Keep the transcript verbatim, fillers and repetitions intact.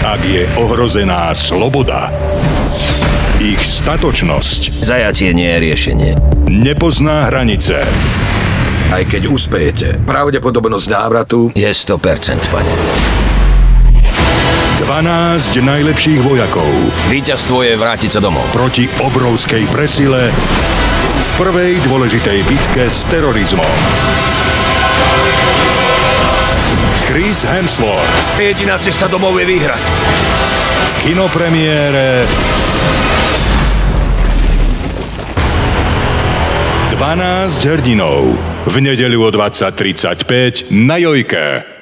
ak je ohrozená sloboda, ich statočnosť Zajatie nie je riešenie. nepozná hranice. Aj keď uspejete, pravdepodobnosť návratu Je sto percent, pane. dvanásť najlepších vojakov Víťazstvo je vrátiť sa domov. proti obrovskej presile v prvej dôležitej bitke s terorizmom. Chris Hemsworth Jediná cesta domov je vyhrať. v kinopremiére dvanásť hrdinov v nedeľu o dvadsať tridsaťpäť na Jojke.